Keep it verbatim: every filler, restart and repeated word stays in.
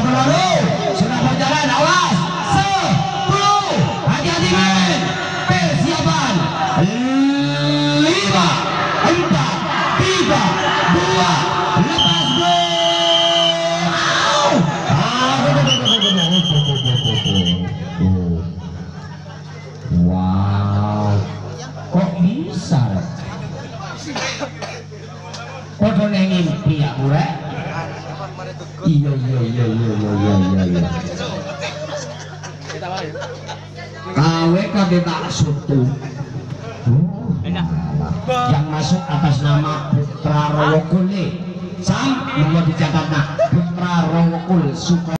baru sudah berjalan, awas sepuluh, hati-hati men, persiapan lima empat tiga dua lepas bro. Wow, kok bisa? Kok nengin pihak gue? Iya iya iya iya iya iya iya. Kawe kabe maksud tuh. Yang masuk atas nama Putra Rowokul nih. Sam, mau dicatat nak Putra Rowokul suka.